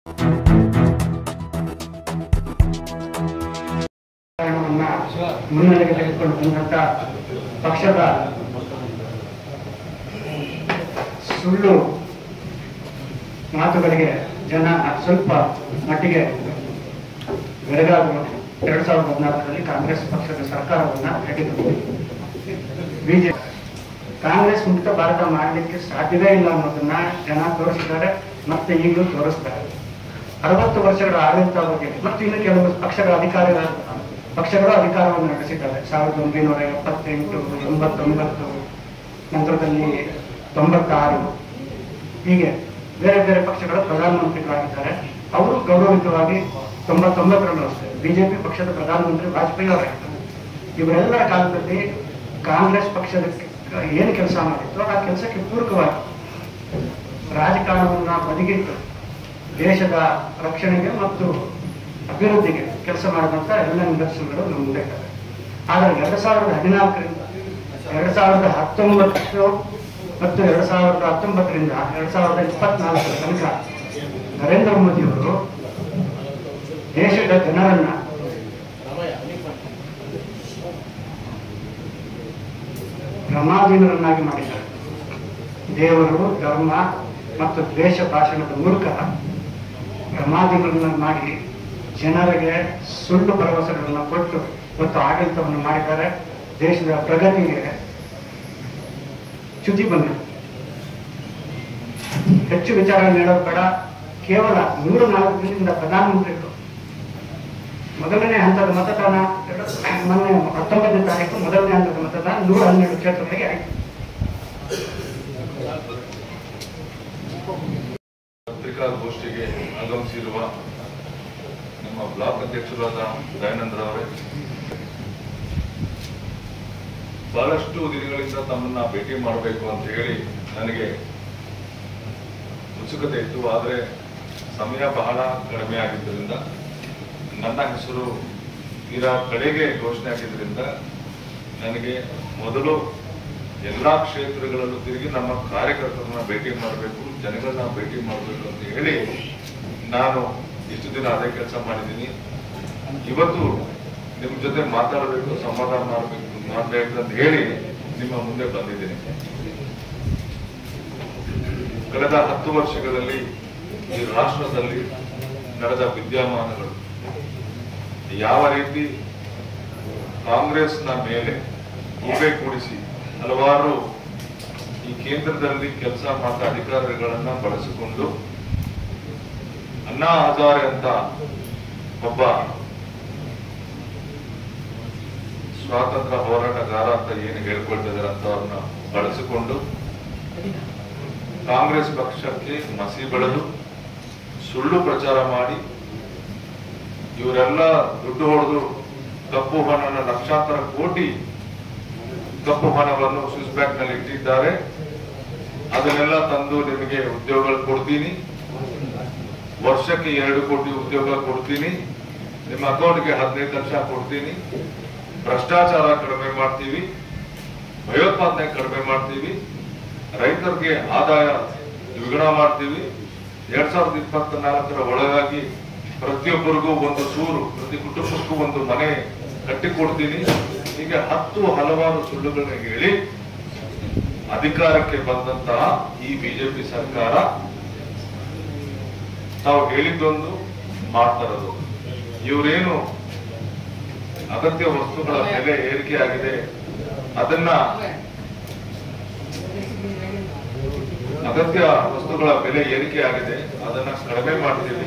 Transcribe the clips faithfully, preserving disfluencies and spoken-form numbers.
ಮುನ್ನೆಲೆಗೆ ತೆಗೆದುಕೊಂಡು ಬಂದಂತ ಪಕ್ಷದ ಸುಳ್ಳು ಮಾತುಗಳಿಗೆ ಜನ ಸ್ವಲ್ಪ ಮಟ್ಟಿಗೆ ಬೆಳಗಾವಿ ಎರಡ್ ಸಾವಿರದ ಹದಿನಾಲ್ಕರಲ್ಲಿ ಕಾಂಗ್ರೆಸ್ ಪಕ್ಷದ ಸರ್ಕಾರವನ್ನ ಹಿಡಿದು ಬಿಜೆಪಿ ಕಾಂಗ್ರೆಸ್ ಮುಕ್ತ ಭಾರತ ಮಾಡಲಿಕ್ಕೆ ಸಾಧ್ಯವೇ ಇಲ್ಲ ಅನ್ನೋದನ್ನ ಜನ ತೋರಿಸಿದ್ದಾರೆ, ಮತ್ತೆ ಈಗಲೂ ತೋರಿಸ್ತಾರೆ. ಅರವತ್ತು ವರ್ಷಗಳ ಆಡಳಿತ ಬಗ್ಗೆ ಮತ್ತು ಇನ್ನು ಕೆಲವು ಪಕ್ಷಗಳ ಅಧಿಕಾರಿಗಳ ಪಕ್ಷಗಳು ಅಧಿಕಾರವನ್ನು ನಡೆಸಿದ್ದಾರೆ. ಸಾವಿರದ ಒಂಬೈನೂರ ಎಪ್ಪತ್ತೆಂಟು ಎಂಬತ್ತೊಂಬತ್ತು ನಂತರದಲ್ಲಿ ತೊಂಬತ್ತಾರು ಹೀಗೆ ಬೇರೆ ಬೇರೆ ಪಕ್ಷಗಳ ಪ್ರಧಾನಮಂತ್ರಿಗಳಾಗಿದ್ದಾರೆ. ಅವರು ಗೌರವಿತವಾಗಿ ತೊಂಬತ್ತೊಂಬತ್ತರಲ್ಲೂ ಅಷ್ಟೇ ಬಿಜೆಪಿ ಪಕ್ಷದ ಪ್ರಧಾನಮಂತ್ರಿ ವಾಜಪೇಯಿ ಅವರಾಗಿದ್ದಾರೆ. ಇವರೆಲ್ಲರ ಕಾಲದಲ್ಲಿ ಕಾಂಗ್ರೆಸ್ ಪಕ್ಷದ ಏನು ಕೆಲಸ ಮಾಡಿತ್ತು ಆ ಕೆಲಸಕ್ಕೆ ಪೂರಕವಾಗಿ ರಾಜಕಾರಣವನ್ನ ಬದಿಗಿಟ್ಟು ದೇಶದ ರಕ್ಷಣೆಗೆ ಮತ್ತು ಅಭಿವೃದ್ಧಿಗೆ ಕೆಲಸ ಮಾಡಿದಂತ ಎಲ್ಲ ನಿದರ್ಶನಗಳು ನಮ್ಮ ಮುಂದೆ ಇದ್ದಾವೆ. ಆದರೆ ಎರಡ್ ಸಾವಿರದ ಹದಿನಾಲ್ಕರಿಂದ ಎರಡ್ ಸಾವಿರದ ಹತ್ತೊಂಬತ್ತು ಮತ್ತು ಎರಡ್ ಸಾವಿರದ ಹತ್ತೊಂಬತ್ತರಿಂದ ಎರಡ್ ಸಾವಿರದ ಇಪ್ಪತ್ನಾಲ್ಕರ ತನಕ ನರೇಂದ್ರ ಮೋದಿಯವರು ದೇಶದ ಜನರನ್ನ ಪ್ರಮಾದೀನರನ್ನಾಗಿ ಮಾಡಿದ್ದಾರೆ. ದೇವರು, ಧರ್ಮ ಮತ್ತು ದ್ವೇಷ ಭಾಷಣದ ಮೂಲಕ ಪ್ರಮಾದಿಗಳನ್ನ ಮಾಡಿ ಜನರಿಗೆ ಸುಳ್ಳು ಭರವಸೆಗಳನ್ನು ಕೊಟ್ಟು ಮತ್ತು ಆಡಳಿತವನ್ನು ಮಾಡಿದ್ದಾರೆ. ದೇಶದ ಪ್ರಗತಿಗೆ ಚ್ಯುತಿ ಬಂದಿದೆ. ಹೆಚ್ಚು ವಿಚಾರ ನೀಡೋದು ಬೇಡ. ಕೇವಲ ನೂರ ನಾಲ್ಕು ದಿನದಿಂದ ಪ್ರಧಾನಮಂತ್ರಿಗಳು ಮೊದಲನೇ ಹಂತದ ಮತದಾನ ಮೊನ್ನೆ ಹತ್ತೊಂಬತ್ತನೇ ತಾರೀಕು ಮೊದಲನೇ ಹಂತದ ಮತದಾನ ನೂರ ಹನ್ನೆರಡು ಕ್ಷೇತ್ರಗಳಿಗೆ ಆಯಿತು. ಪತ್ರಿಕಾಗೋಷ್ಠಿಗೆ ಆಗಮಿಸಿರುವ ನಮ್ಮ ಬ್ಲಾಕ್ ಅಧ್ಯಕ್ಷರಾದ ದಯಾನಂದರವರೇ, ಬಹಳಷ್ಟು ದಿನಗಳಿಂದ ತಮ್ಮನ್ನ ಭೇಟಿ ಮಾಡಬೇಕು ಅಂತ ಹೇಳಿ ನನಗೆ ಉತ್ಸುಕತೆ ಇತ್ತು. ಆದರೆ ಸಮಯ ಬಹಳ ಕಡಿಮೆ ಆಗಿದ್ದರಿಂದ ನನ್ನ ಹೆಸರು ತೀರಾ ಕಡೆಗೆ ಘೋಷಣೆ ಆಗಿದ್ದರಿಂದ ನನಗೆ ಮೊದಲು ಎಲ್ಲಾ ಕ್ಷೇತ್ರಗಳಲ್ಲೂ ತಿರುಗಿ ನಮ್ಮ ಕಾರ್ಯಕರ್ತರನ್ನ ಭೇಟಿ ಮಾಡಬೇಕು, ಜನಗಳನ್ನ ಭೇಟಿ ಮಾಡಬೇಕು ಅಂತ ಹೇಳಿ ನಾನು ಇಷ್ಟು ದಿನ ಅದೇ ಕೆಲಸ ಮಾಡಿದ್ದೀನಿ. ಇವತ್ತು ನಿಮ್ ಜೊತೆ ಮಾತಾಡಬೇಕು, ಸಂವಾದ ಮಾಡಬೇಕು ಮಾಡಬೇಕು ಅಂತ ಹೇಳಿ ನಿಮ್ಮ ಮುಂದೆ ಬಂದಿದ್ದೀನಿ. ಕಳೆದ ಹತ್ತು ವರ್ಷಗಳಲ್ಲಿ ಈ ರಾಷ್ಟ್ರದಲ್ಲಿ ನಡೆದ ವಿದ್ಯಮಾನಗಳು ಯಾವ ರೀತಿ ಕಾಂಗ್ರೆಸ್ನ ಮೇಲೆ ಗೂಬೆ ಕೂಡಿಸಿ ಹಲವಾರು ಈ ಕೇಂದ್ರದಲ್ಲಿ ಕೆಲಸ ಮಾಡಿದ ಅಧಿಕಾರಿಗಳನ್ನ ಬಳಸಿಕೊಂಡು ಅಣ್ಣಾ ಹಜಾರೆ ಅಂತ ಒಬ್ಬ ಸ್ವಾತಂತ್ರ್ಯ ಹೋರಾಟಗಾರ ಅಂತ ಏನು ಹೇಳ್ಕೊಳ್ತಿದ್ದಾರೆ ಅಂತ ಅವ್ರನ್ನ ಬಳಸಿಕೊಂಡು ಕಾಂಗ್ರೆಸ್ ಪಕ್ಷಕ್ಕೆ ಮಸಿ ಬೆಳೆದು ಸುಳ್ಳು ಪ್ರಚಾರ ಮಾಡಿ ಇವರೆಲ್ಲ ದುಡ್ಡು ಹೊಡೆದು ಕಪ್ಪು ಹಣನ ಲಕ್ಷಾಂತರ ಕೋಟಿ ಕಪ್ಪು ಹಣವನ್ನು ಸ್ವಿಸ್ ಬ್ಯಾಂಕ್ ನಲ್ಲಿ ಇಟ್ಟಿದ್ದಾರೆ, ಅದನ್ನೆಲ್ಲ ತಂದು ನಿಮಗೆ ಉದ್ಯೋಗ ಕೊಡ್ತೀನಿ, ವರ್ಷಕ್ಕೆ ಎರಡು ಕೋಟಿ ಉದ್ಯೋಗ ಕೊಡ್ತೀನಿ, ನಿಮ್ಮ ಅಕೌಂಟ್ಗೆ ಹದಿನೈದು ಲಕ್ಷ ಕೊಡ್ತೀನಿ, ಭ್ರಷ್ಟಾಚಾರ ಕಡಿಮೆ ಮಾಡ್ತೀವಿ, ಭಯೋತ್ಪಾದನೆ ಕಡಿಮೆ ಮಾಡ್ತೀವಿ, ರೈತರಿಗೆ ಆದಾಯ ದ್ವಿಗುಣ ಮಾಡ್ತೀವಿ, ಎರಡ್ ಸಾವಿರದ ಇಪ್ಪತ್ತ ನಾಲ್ಕರ ಒಳಗಾಗಿ ಪ್ರತಿಯೊಬ್ಬರಿಗೂ ಒಂದು ಸೂರು, ಪ್ರತಿ ಕುಟುಂಬಕ್ಕೂ ಒಂದು ಮನೆ ಕಟ್ಟಿಕೊಡ್ತೀನಿ, ಹೀಗೆ ಹತ್ತು ಹಲವಾರು ಸುಳ್ಳುಗಳನ್ನ ಹೇಳಿ ಅಧಿಕಾರಕ್ಕೆ ಬಂದಂತಹ ಈ ಬಿಜೆಪಿ ಸರ್ಕಾರ ತಾವು ಹೇಳಿದ್ದೊಂದು ಮಾಡ್ತಾರದು. ಇವರೇನು ಅಗತ್ಯ ವಸ್ತುಗಳ ಬೆಲೆ ಏರಿಕೆ ಆಗಿದೆ, ಅದನ್ನ ಅಗತ್ಯ ವಸ್ತುಗಳ ಬೆಲೆ ಏರಿಕೆ ಆಗಿದೆ ಅದನ್ನ ಕಡಿಮೆ ಮಾಡ್ತೀವಿ,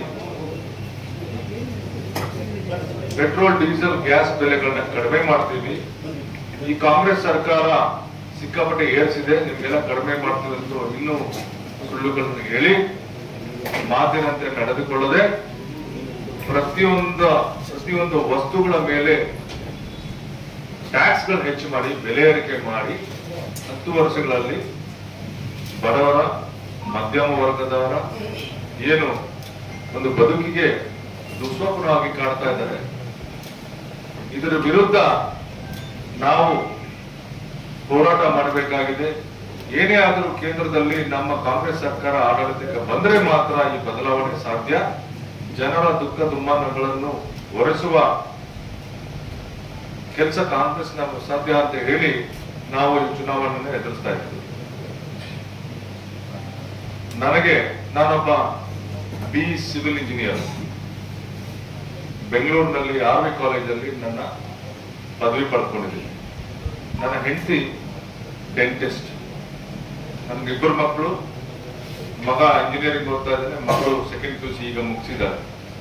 ಪೆಟ್ರೋಲ್ ಡೀಸೆಲ್ ಗ್ಯಾಸ್ ಬೆಲೆಗಳನ್ನ ಕಡಿಮೆ ಮಾಡ್ತೀವಿ, ಈ ಕಾಂಗ್ರೆಸ್ ಸರ್ಕಾರ ಸಿಕ್ಕಾಪಟ್ಟೆ ಏರಿಸಿದೆ ನಿಮ್ಗೆಲ್ಲ ಕಡಿಮೆ ಮಾಡ್ತೀವಿ ಅಂತ ಇನ್ನೂ ಸುಳ್ಳುಗಳನ್ನು ಹೇಳಿ ಮಾತಿನಂತೆ ನಡೆದುಕೊಳ್ಳದೆ ಪ್ರತಿಯೊಂದು ಪ್ರತಿಯೊಂದು ವಸ್ತುಗಳ ಮೇಲೆ ಟ್ಯಾಕ್ಸ್ ಗಳು ಹೆಚ್ಚು ಮಾಡಿ ಬೆಲೆ ಏರಿಕೆ ಮಾಡಿ ಹತ್ತು ವರ್ಷಗಳಲ್ಲಿ ಬಡವರ ಮಧ್ಯಮ ವರ್ಗದವರ ಏನು ಒಂದು ಬದುಕಿಗೆ ದುಸ್ವಪ್ನವಾಗಿ ಕಾಣ್ತಾ ಇದ್ದಾರೆ. ಇದರ ವಿರುದ್ಧ ನಾವು ಹೋರಾಟ ಮಾಡಬೇಕಾಗಿದೆ. ಏನೇ ಆದರೂ ಕೇಂದ್ರದಲ್ಲಿ ನಮ್ಮ ಕಾಂಗ್ರೆಸ್ ಸರ್ಕಾರ ಆಡಳಿತಕ್ಕೆ ಬಂದ್ರೆ ಮಾತ್ರ ಈ ಬದಲಾವಣೆ ಸಾಧ್ಯ. ಜನರ ದುಃಖ ದುಮ್ಮಾನಗಳನ್ನು ಹೊರಿಸುವ ಕೆಲಸ ಕಾಂಗ್ರೆಸ್ ನಮಗೆ ಸಾಧ್ಯ ಅಂತ ಹೇಳಿ ನಾವು ಈ ಚುನಾವಣೆಯನ್ನು ಎದುರಿಸ್ತಾ ಇದ್ದೀವಿ. ನನಗೆ ನಾನೊಬ್ಬ ಬಿ ಸಿವಿಲ್ ಇಂಜಿನಿಯರ್, ಬೆಂಗಳೂರಿನಲ್ಲಿ ಆರ್ ವಿ ಕಾಲೇಜಲ್ಲಿ ನನ್ನ ಪದವಿ ಪಡ್ಕೊಂಡಿದ್ದೀನಿ. ನನ್ನ ಹೆಂಡತಿ ಡೆಂಟಿಸ್ಟ್. ನನ್ಗಿಬ್ಬರು ಮಕ್ಕಳು, ಮಗ ಇಂಜಿನಿಯರಿಂಗ್ ಓದ್ತಾ ಇದ್ದಾನೆ, ಮಗಳು ಸೆಕೆಂಡ್ ಪಿ ಯು ಸಿ ಈಗ ಮುಗಿಸಿದ್ದಾರೆ.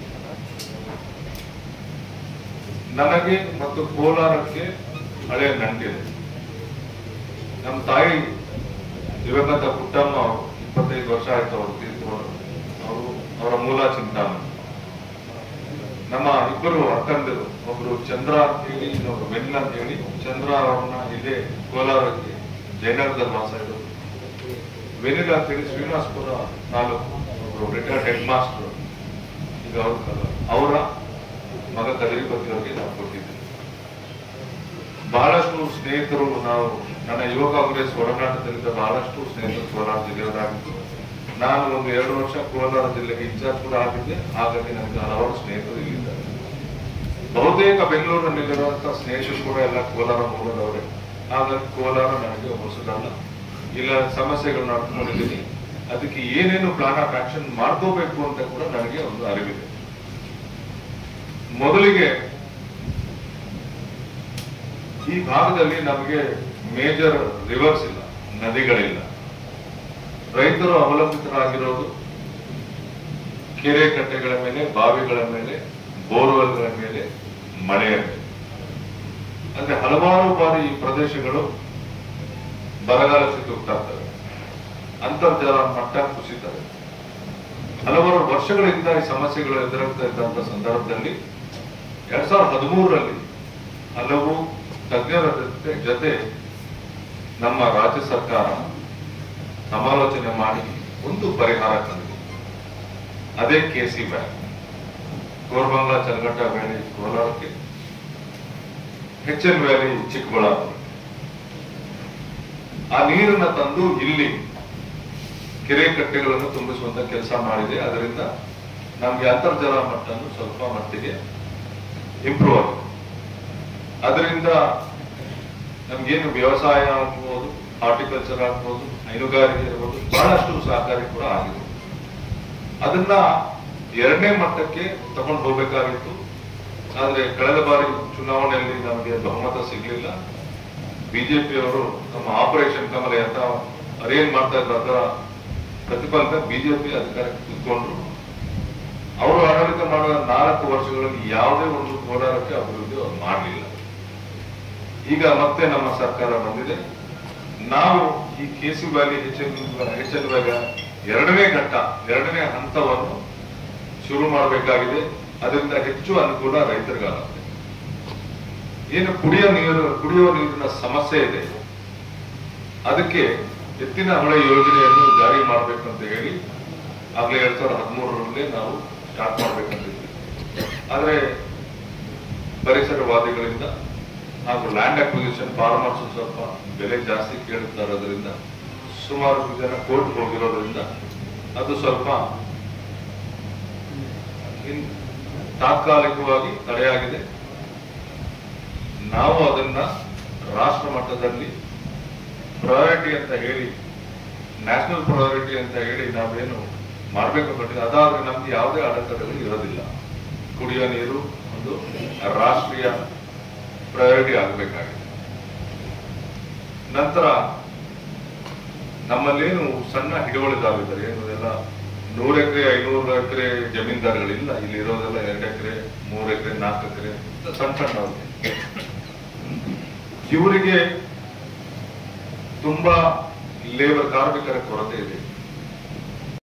ನನಗೆ ಮತ್ತು ಕೋಲಾರಕ್ಕೆ ಹಳೆಯ ನಂಟಿದೆ. ನಮ್ಮ ತಾಯಿ ದಿವಂಗತ ಪುಟ್ಟಮ್ಮ ಅವರು ಇಪ್ಪತ್ತೈದು ವರ್ಷ ಆಯ್ತು ಅವರು ತೀರ್ಕೊಂಡು. ಅವರು ಅವರ ಮೂಲ ಚಿಂತಾಮಣಿ. ನಮ್ಮ ಇಬ್ಬರು ಅಕ್ಕಂದಿರು, ಒಬ್ರು ಚಂದ್ರ ಅಂತ ಹೇಳಿ, ಇನ್ನೊಬ್ರು ವೆನಿಲಾ ಅಂತ ಹೇಳಿ. ಚಂದ್ರ ಅವ್ರನ್ನ ಇಲ್ಲೇ ಕೋಲಾರಕ್ಕೆ ಜಯನಗರದಲ್ಲಿ ವಾಸ ಇರೋದು. ವೆನಿಲಾ ಅಂತ ಹೇಳಿ ಶ್ರೀನಿವಾಸಪುರ ತಾಲೂಕು, ಒಬ್ರು ರಿಟೈರ್ಡ್ ಹೆಡ್ ಮಾಸ್ಟರ್. ಈಗ ಅವ್ರ ಅವರ ಮಗ ಕದರಿಪತಿ ಅವರಿಗೆ ನಾವು ಕೊಟ್ಟಿದ್ದೇವೆ. ಬಹಳಷ್ಟು ಸ್ನೇಹಿತರು, ನಾವು ನನ್ನ ಯುವ ಕಾಂಗ್ರೆಸ್ ಒಡನಾಟದಲ್ಲಿದ್ದ ಬಹಳಷ್ಟು ಸ್ನೇಹಿತರು ಕೋಲಾರ ಜಿಲ್ಲೆಯವರಾಗಿದ್ದು, ನಾನು ಒಂದು ಎರಡು ವರ್ಷ ಕೋಲಾರ ಜಿಲ್ಲೆಗೆ ಇನ್ಚಾರ್ಜ್ ಕೂಡ ಆಗಿದ್ದೆ. ಹಾಗಾಗಿ ನನಗೆ ಹಲವಾರು ಸ್ನೇಹಿತರು ಇಲ್ಲಿದ್ದಾರೆ. ಬಹುತೇಕ ಬೆಂಗಳೂರಿನಲ್ಲಿರುವಂತಹ ಸ್ನೇಹಿತರು ಕೂಡ ಎಲ್ಲ ಕೋಲಾರ ಮೂಲದವರೇ. ಹಾಗಾಗಿ ಕೋಲಾರ ನನಗೆ ಹೊಸದಲ್ಲ. ಇಲ್ಲ ಸಮಸ್ಯೆಗಳನ್ನ ಅರ್ಥಕೊಂಡಿದ್ದೀನಿ. ಅದಕ್ಕೆ ಏನೇನು ಪ್ಲಾನ್ ಆಫ್ ಆಕ್ಷನ್ ಮಾಡ್ಕೋಬೇಕು ಅಂತ ಕೂಡ ನನಗೆ ಒಂದು ಅರಿವಿದೆ. ಮೊದಲಿಗೆ ಈ ಭಾಗದಲ್ಲಿ ನಮಗೆ ಮೇಜರ್ ರಿವರ್ಸ್ ಇಲ್ಲ, ನದಿಗಳಿಲ್ಲ. ರೈತರು ಅವಲಂಬಿತರಾಗಿರೋದು ಕೆರೆ ಕಟ್ಟೆಗಳ ಮೇಲೆ, ಬಾವಿಗಳ ಮೇಲೆ, ಬೋರ್ವೆಲ್ಗಳ ಮೇಲೆ, ಮಳೆಯ ಮೇಲೆ. ಅಂದ್ರೆ ಹಲವಾರು ಬಾರಿ ಈ ಪ್ರದೇಶಗಳು ಬರಗಾಲಕ್ಕೆ ತುತ್ತಾಗ್ತವೆ, ಅಂತರ್ಜಲ ಮಟ್ಟ ಕುಸಿತವೆ. ಹಲವಾರು ವರ್ಷಗಳಿಂದ ಈ ಸಮಸ್ಯೆಗಳು ಎದುರಾಗ್ತಾ ಇದ್ದಂತ ಸಂದರ್ಭದಲ್ಲಿ ಎರಡ್ ಸಾವಿರದ ಹದಿಮೂರರಲ್ಲಿ ಹಲವು ತಜ್ಞರ ಜೊತೆ ನಮ್ಮ ರಾಜ್ಯ ಸರ್ಕಾರ ಸಮಾಲೋಚನೆ ಮಾಡಿ ಒಂದು ಪರಿಹಾರ ತಂದಿದೆ. ಅದೇ KC bank, Koramangala Channaghatta valley ಕೋಲಾರಕ್ಕೆ, ಎಚ್ ಎನ್ ವ್ಯಾಲಿ ಚಿಕ್ಕಬಳ್ಳಾಪುರ. ಆ ನೀರನ್ನ ತಂದು ಇಲ್ಲಿ ಕೆರೆ ಕಟ್ಟೆಗಳನ್ನು ತುಂಬಿಸುವಂತ ಕೆಲಸ ಮಾಡಿದೆ. ಅದರಿಂದ ನಮ್ಗೆ ಅಂತರ್ಜಲ ಮಟ್ಟನ್ನು ಸ್ವಲ್ಪ ಮಟ್ಟಿಗೆ ಇಂಪ್ರೂವ್ ಆಗಿದೆ. ಅದರಿಂದ ನಮ್ಗೇನು ವ್ಯವಸಾಯ ಆಗ್ಬೋದು, ಹಾರ್ಟಿಕಲ್ಚರ್ ಆಗ್ಬೋದು, ಹೈನುಗಾರಿಕೆ ಇರ್ಬೋದು, ಬಹಳಷ್ಟು ಸಹಕಾರಿ ಕೂಡ ಆಗಿದೆ. ಅದನ್ನ ಎರಡನೇ ಮಟ್ಟಕ್ಕೆ ತಗೊಂಡು ಹೋಗ್ಬೇಕಾಗಿತ್ತು. ಆದ್ರೆ ಕಳೆದ ಬಾರಿ ಚುನಾವಣೆಯಲ್ಲಿ ನಮಗೆ ಬಹುಮತ ಸಿಗ್ಲಿಲ್ಲ. ಬಿಜೆಪಿಯವರು ನಮ್ಮ ಆಪರೇಷನ್ ಕಮಲ ಅಂತ ಅದೇನ್ ಮಾಡ್ತಾ ಇದ್ರು ಅದರ ಪ್ರತಿಫಲಕ ಬಿಜೆಪಿ ಅಧಿಕಾರಕ್ಕೆ ಕೂತ್ಕೊಂಡ್ರು. ಅವರು ಆಡಳಿತ ಮಾಡಿದ ನಾಲ್ಕು ವರ್ಷಗಳಲ್ಲಿ ಯಾವುದೇ ಒಂದು ಕೋಲಾರಕ್ಕೆ ಅಭಿವೃದ್ಧಿ ಅವರು ಮಾಡಲಿಲ್ಲ. ಈಗ ಮತ್ತೆ ನಮ್ಮ ಸರ್ಕಾರ ಬಂದಿದೆ. ನಾವು ಈ KC valley H N H N valley ಎರಡನೇ ಘಟ್ಟ, ಎರಡನೇ ಹಂತವನ್ನು ಶುರು ಮಾಡಬೇಕಾಗಿದೆ. ಅದರಿಂದ ಹೆಚ್ಚು ಅನುಕೂಲ ರೈತರಿಗಾಗುತ್ತೆ. ಏನು ಕುಡಿಯೋ ನೀರು ಕುಡಿಯುವ ನೀರಿನ ಸಮಸ್ಯೆ ಇದೆ, ಅದಕ್ಕೆ ಎತ್ತಿನ ಹೊಳೆ ಯೋಜನೆಯನ್ನು ಜಾರಿ ಮಾಡಬೇಕು ಅಂತ ಹೇಳಿ ಆಗ್ಲೇ ಎರಡ್ ಸಾವಿರದ ಹದಿಮೂರರಲ್ಲಿ ನಾವು ಸ್ಟಾರ್ಟ್ ಮಾಡ್ಬೇಕಂತಿದ್ವಿ. ಆದ್ರೆ ಪರಿಸರವಾದಿಗಳಿಂದ ಹಾಗೂ ಲ್ಯಾಂಡ್ ಅಕ್ವಿಸಿಷನ್ ಫಾರ್ಮರ್ಸ್ ಸ್ವಲ್ಪ ಬೆಲೆ ಜಾಸ್ತಿ ಕೇಳುತ್ತಾ ಇರೋದ್ರಿಂದ, ಸುಮಾರು ಜನ ಕೋರ್ಟ್ ಹೋಗಿರೋದ್ರಿಂದ ಅದು ಸ್ವಲ್ಪ ತಾತ್ಕಾಲಿಕವಾಗಿ ತಡೆಯಾಗಿದೆ. ನಾವು ಅದನ್ನ ರಾಷ್ಟ್ರ ಮಟ್ಟದಲ್ಲಿ ಪ್ರಯಾರಿಟಿ ಅಂತ ಹೇಳಿ, ನ್ಯಾಷನಲ್ ಪ್ರಯಾರಿಟಿ ಅಂತ ಹೇಳಿ ನಾವೇನು ಮಾಡಬೇಕು ಕಂಡಿದೆ. ಅದಾದ್ರೆ ನಮ್ಗೆ ಯಾವುದೇ ಅಡೆತಡೆಗಳು ಇರೋದಿಲ್ಲ. ಕುಡಿಯೋ ನೀರು ಒಂದು ರಾಷ್ಟ್ರೀಯ ಪ್ರಯಾರಿಟಿ ಆಗಬೇಕಾಗಿದೆ. ನಂತರ ನಮ್ಮಲ್ಲೇನು ಸಣ್ಣ ಹಿಡುವಳಿದಾರರಿದ್ದಾರೆ, ಏನು ಎಲ್ಲ ನೂರ ಎಕರೆ ಐನೂರು ಎಕರೆ ಜಮೀನ್ದಾರಗಳಿಲ್ಲ. ಇಲ್ಲಿ ಇರೋದೆಲ್ಲ ಎರಡು ಎಕರೆ ಮೂರು ಎಕರೆ ನಾಲ್ಕು ಎಕರೆ ಸಣ್ಣ ಸಣ್ಣ ಇವರಿಗೆ ತುಂಬಾ ಲೇಬರ್ ಕಾರ್ಮಿಕರ ಕೊರತೆ ಇದೆ.